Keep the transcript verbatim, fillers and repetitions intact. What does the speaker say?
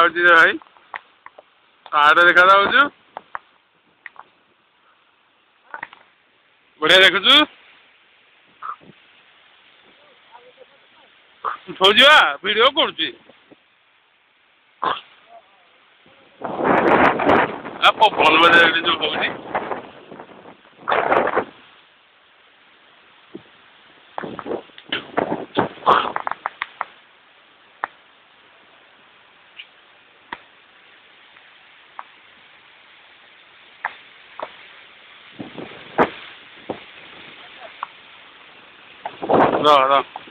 ଦେଖାଯାଉଛି ରେ ଭାଇ ଆଡେ ଦେଖାଯାଉଛୁ ବଢିଆ ଦେଖୁଛୁ ଉଠଉଛି ବା ଭିଡିଓ କରୁଛି ଆ ପବନ ବାଜା ଏଠି ଯୋଉ ହଉଛି ର ର